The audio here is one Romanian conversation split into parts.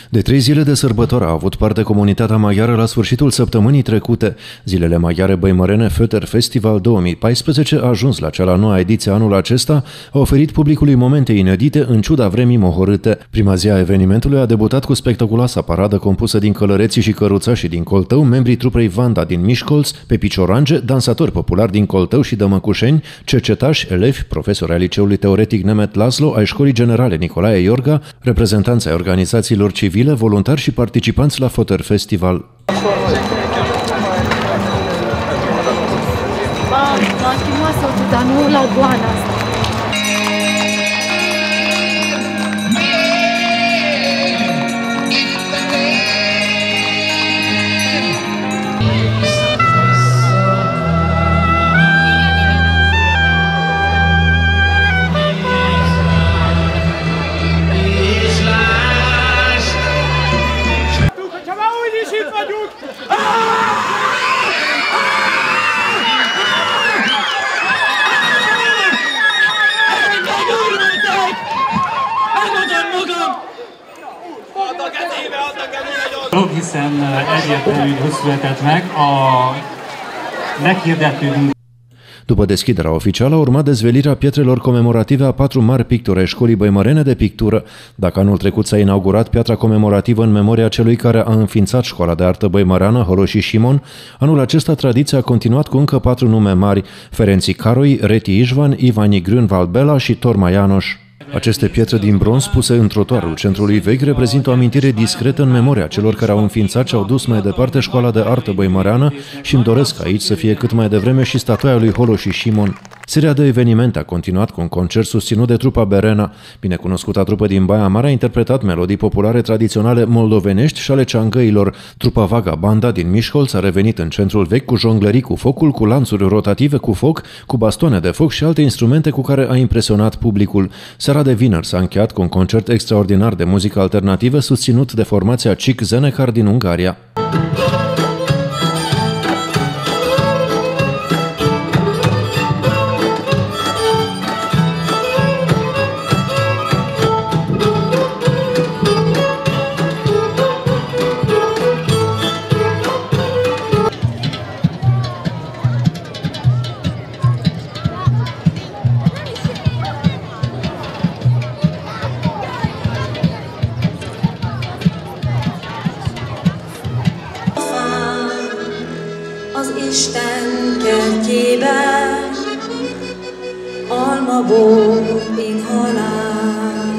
De 3 zile de sărbătoare a avut parte comunitatea maghiară la sfârșitul săptămânii trecute. Zilele maghiare băimărene Föter Festival 2014 a ajuns la cea la noua ediție anul acesta, a oferit publicului momente inedite în ciuda vremii mohorâte. Prima zi a evenimentului a debutat cu spectaculoasa paradă compusă din călăreții și căruțașii din Coltău, membrii trupei Vanda din Mișcolț, pe piciorange, dansatori populari din Coltău și Dămăcușeni, cercetași, elevi, profesori ai Liceului Teoretic Nemet Laszlo, ai Școlii Generale Nicolae Iorga, reprezentanți ai organizațiilor civile, voluntari și participanți la Föter Festival. M-am schimbat soțul, dar nu la goana asta. Hiszen egyértelműen született meg a meghirdető. După deschiderea oficială a urmat dezvelirea pietrelor comemorative a 4 mari pictori ai Școlii Băimărene de Pictură. Dacă anul trecut s-a inaugurat piatra comemorativă în memoria celui care a înființat Școala de Artă Băimăreană, Holoși Simon, anul acesta tradiția a continuat cu încă 4 nume mari: Ferenci Caroi, Reti Ișvan, Ivani Grünwald Bela și Torma János. Aceste pietre din bronz puse în trotuarul centrului vechi reprezintă o amintire discretă în memoria celor care au înființat și au dus mai departe Școala de Artă Băimăreană și îmi doresc aici să fie cât mai devreme și statuia lui Holoși Simon. Seria de evenimente a continuat cu un concert susținut de trupa Berena. Binecunoscuta trupă din Baia Mare a interpretat melodii populare tradiționale moldovenești și ale ceangăilor. Trupa Vaga Banda din Mișcolț a revenit în centrul vechi cu jonglării cu focul, cu lanțuri rotative cu foc, cu bastoane de foc și alte instrumente cu care a impresionat publicul. Seara de vineri s-a încheiat cu un concert extraordinar de muzică alternativă susținut de formația Chic Zenekar din Ungaria. Az Isten kertjében, almabor inhalál.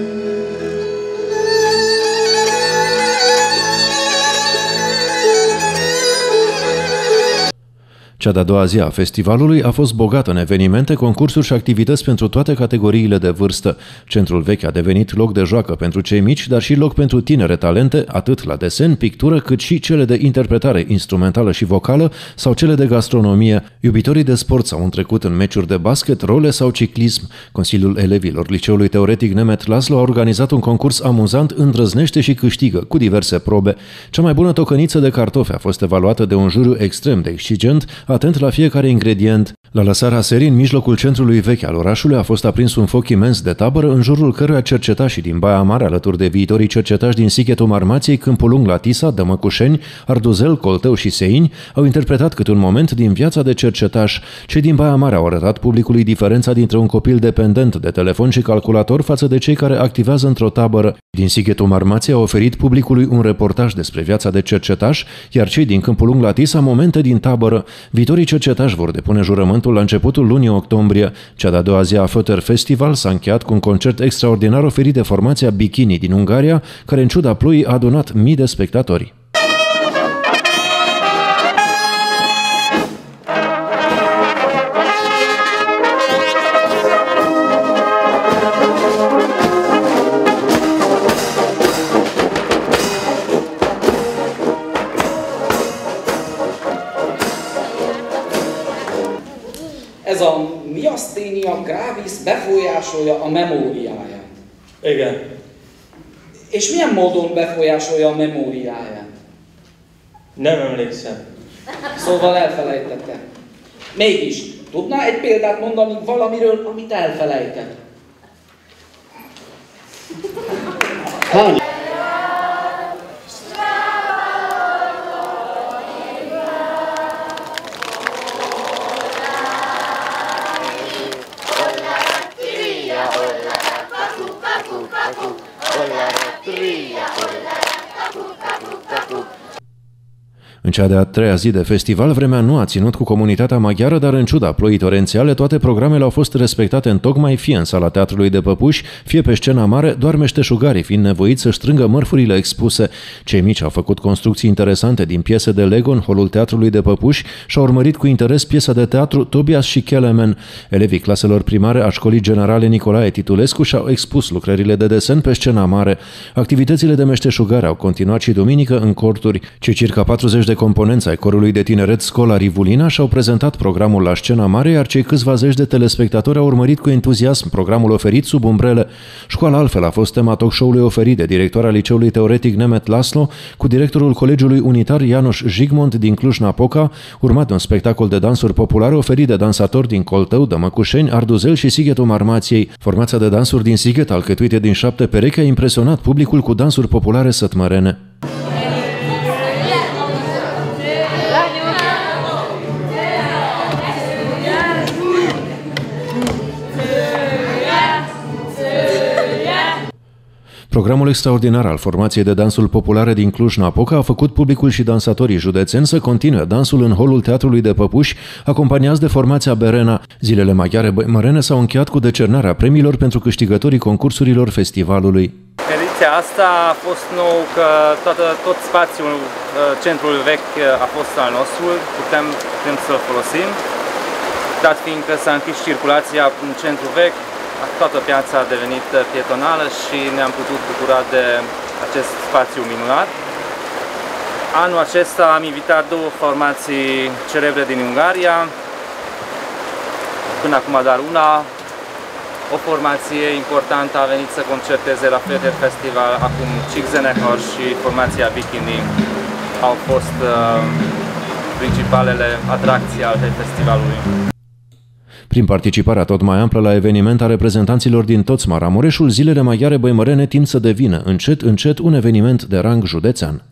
Cea de-a doua zi a festivalului a fost bogată în evenimente, concursuri și activități pentru toate categoriile de vârstă. Centrul vechi a devenit loc de joacă pentru cei mici, dar și loc pentru tinere talente, atât la desen, pictură, cât și cele de interpretare instrumentală și vocală sau cele de gastronomie. Iubitorii de sport s-au întrecut în meciuri de basket, role sau ciclism. Consiliul elevilor Liceului Teoretic Nemet Laszlo a organizat un concurs amuzant Îndrăznește și câștigă, cu diverse probe. Cea mai bună tocăniță de cartofi a fost evaluată de un juriu extrem de exigent, atent la fiecare ingredient. La lăsarea serii, în mijlocul centrului vechi al orașului, a fost aprins un foc imens de tabără, în jurul căruia cercetașii din Baia Mare, alături de viitorii cercetași din Sighetul Marmației, Câmpul Lung la Tisa, Dămăcușeni, Arduzel, Coltău și Seini, au interpretat câte un moment din viața de cercetaș. Cei din Baia Mare au arătat publicului diferența dintre un copil dependent de telefon și calculator față de cei care activează într-o tabără. Din Sighetul Marmației au oferit publicului un reportaj despre viața de cercetaș, iar cei din Câmpul Lung la Tisa momente din tabără. Viitorii cercetași vor depune jurământul la începutul lunii octombrie. Cea de-a doua zi a Föter Festival s-a încheiat cu un concert extraordinar oferit de formația Bikini din Ungaria, care în ciuda ploii a adunat mii de spectatori. Ez a miaszténia gravis befolyásolja a memóriáját. Igen. És milyen módon befolyásolja a memóriáját? Nem emlékszem. Szóval elfelejtette. Mégis, tudná egy példát mondani valamiről, amit elfelejtett? Hány? În cea de-a treia zi de festival, vremea nu a ținut cu comunitatea maghiară, dar în ciuda ploii torențiale, toate programele au fost respectate întocmai, fie în sala Teatrului de Păpuși, fie pe scena mare, doar meșteșugarii fiind nevoiți să strângă mărfurile expuse. Cei mici au făcut construcții interesante din piese de Lego în holul Teatrului de Păpuși și au urmărit cu interes piesa de teatru Tobias și Kelemen. Elevii claselor primare a Școlii Generale Nicolae Titulescu și-au expus lucrările de desen pe scena mare. Activitățile de meșteșugare au continuat și duminică în corturi. Cei circa 40 de componenți ai corului de tineret Scola Rivulina și-au prezentat programul la scena mare, iar cei câțiva zeci de telespectatori au urmărit cu entuziasm programul oferit sub umbrele. Școala altfel a fost tema talk show-ului oferit de directoarea Liceului Teoretic Nemet Laslo cu directorul Colegiului Unitar János Zsigmond din Cluj-Napoca, urmat de un spectacol de dansuri populare oferit de dansatori din Coltău, Dămăcușeni, Arduzel și Sighetul Marmației. Formația de dansuri din Sighet, alcătuită din 7 perechi, a impresionat publicul cu dansuri populare sătmărene. Programul extraordinar al formației de dansul populare din Cluj-Napoca a făcut publicul și dansatorii județeni să continue dansul în holul Teatrului de Păpuși, acompaniați de formația Berena. Zilele maghiare băimărene s-au încheiat cu decernarea premiilor pentru câștigătorii concursurilor festivalului. Ediția asta a fost nou că tot spațiul centrul vechi a fost al nostru, putem să-l folosim, dat fiindcă s-a închis circulația în centrul vechi. Toată piața a devenit pietonală și ne-am putut bucura de acest spațiu minunat. Anul acesta am invitat două formații celebre din Ungaria, până acum doar una. O formație importantă a venit să concerteze la Feder Festival, acum Csík-zenekar și formația Bikini au fost principalele atracții ale festivalului. Prin participarea tot mai amplă la eveniment a reprezentanților din tot Maramureșul, zilele maghiare băimărene tind să devină încet, încet un eveniment de rang județean.